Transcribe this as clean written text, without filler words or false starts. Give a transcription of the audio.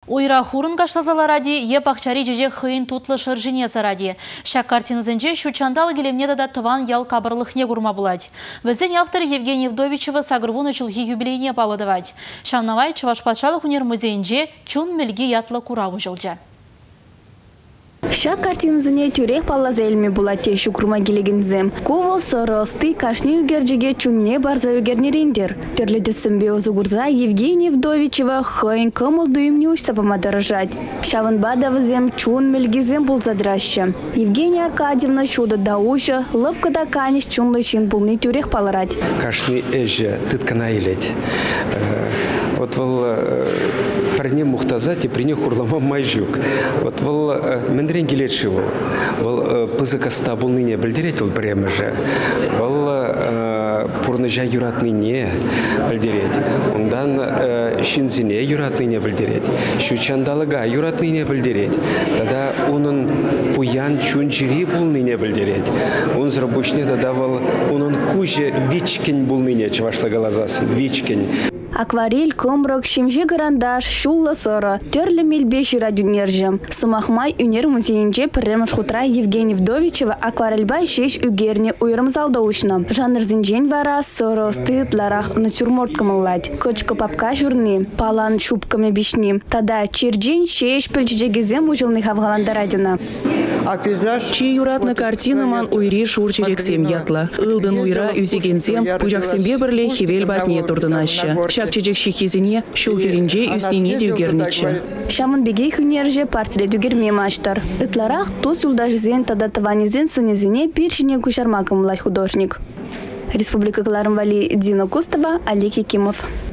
Ойра хурын каштазаларади, епақчари жеже хыйын тутлы шыржыне заради. Шак картинызынже шучандалы келемнеда да тыван ял кабырлыхне гурма булать. Візен автор Евгений Вдовичева сагрвуны чулхи юбилейне палыдывать. Шамнавай Чуваш патшалық унер музейінже чун мелги ятлы куравы жылжа. Шак картинызыне тюрех паллаза эльми булатте шукрума келегензем. Ковал соросты кашни үгерджеге чунне барза үгернерендер. Терледесімбе озугурза Евгения Вдовичева хыйын кымыл дүйімне учса помадырыжать. Шавынбада візем чун мелгизем булзадраща. Евгения Аркадьевна шуда дауша, лыпкада каниш чунлы чин булны тюрех палырать. Кашни эже тыткана илеть. Вот вол парне мухтазати прине хурлама майжук. Вот вол мендрен гилетшего. Вол пызыкаста был ныне бельдереть вол прямо же. Вол пурныжа юратный не бельдереть. Ондан шинзине юратный не бельдереть. Щучандалага юратный не бельдереть. Тогда он пуян чунчири был ныне бельдереть. Он зрабучне тогда вол он куже вичкин был ныне чевашла глазасын вичкин. Акварель, комрок, шимже карандаш, шулла сора, терлі мельбе жирадюнержем. Сымахмай үнер музейінже пірремыш хутра Евгений Вдовичева акварельбай шеш үгерне уйрым залда ушна. Жанр зинжен вара соро стыд ларах натюрморт камыллать. Кочка папка журны, палан шубками бишни. Тада черджен шеш пельчжегезем ужылных авгаландарадина. Чи юратна картина ман уйри шурчерексем ятла. Илдын уйра үзегензем пужаксембе бірле хевел батне турдынаща. Шакчежек шихизине шулхеринже үстине дюгерниче. Шамын бегей хүнерже портрет үгерме маштар. Итларах тос юлдашзен тада таванизен сынезине першине кушармакымлай художник. Республика Кларымвали, Дина Кустова, Олег Якимов.